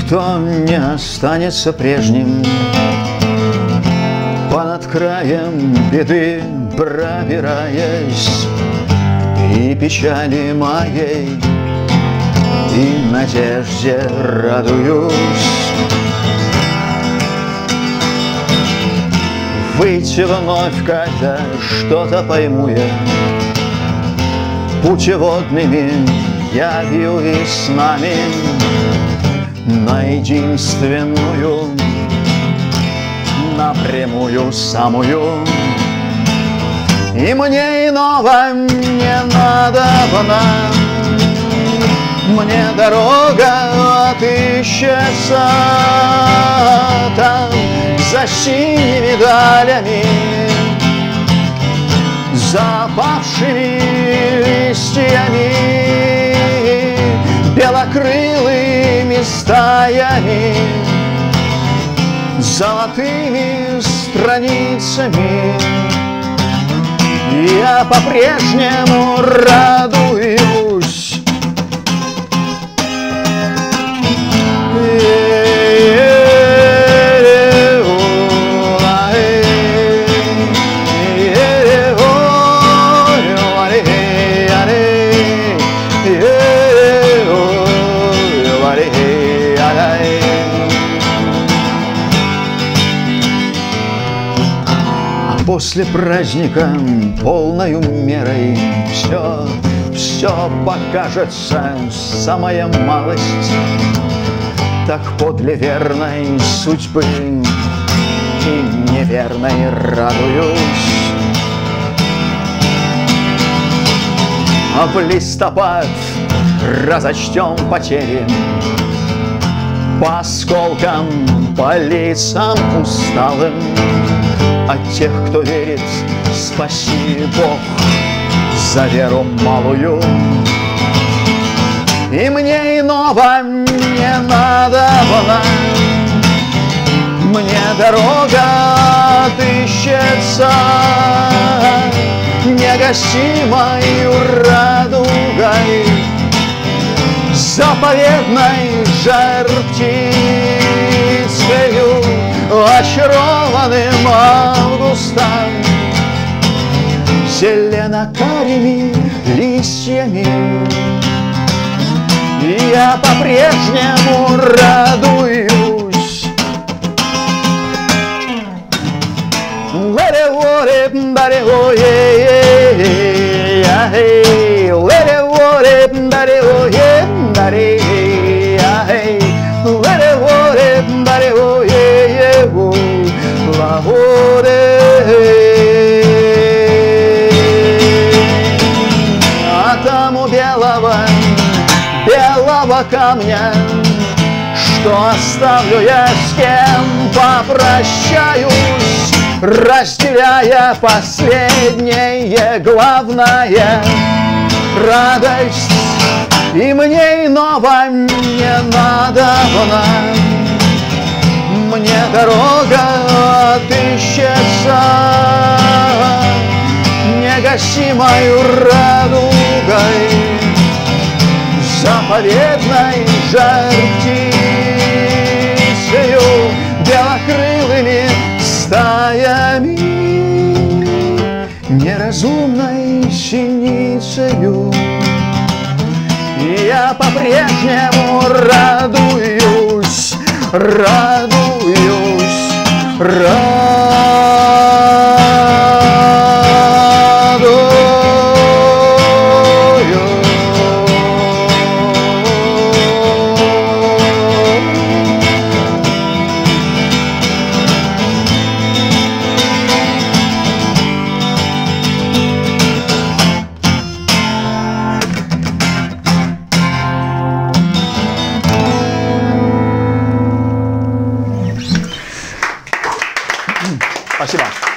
Никто не останется прежним. Понад краем беды пробираясь, и печали моей, и надежде радуюсь. Выйти вновь, когда что-то пойму я, путеводными явью и снами на единственную, напрямую самую. И мне иного не надобно, мне дорога отыщется там, за синими далями, за опавшими листьями, белокрылыми стаями, золотыми страницами. Я по-прежнему радуюсь. После праздника полною мерой все покажется самая малость, так подле верной судьбы и неверной радуюсь. А в листопад разочтем потери по осколкам, по лицам усталым. От тех, кто верит, спаси Бог за веру малую. И мне иного не надобно, мне дорога отыщется негасимою радугой, заповедной жар-птицею, очарованным августом, зелено-карими листьями. И я по-прежнему радуюсь. А там у белого камня, что оставлю я, с кем попрощаюсь, разделяя последнее главное радость. И мне иного не надобно, мне дорога отыщется негасимою радугой, заповедной жар-птицею, белокрылыми стаями, неразумной синицею. И я по-прежнему радуюсь, радуюсь, Спасибо.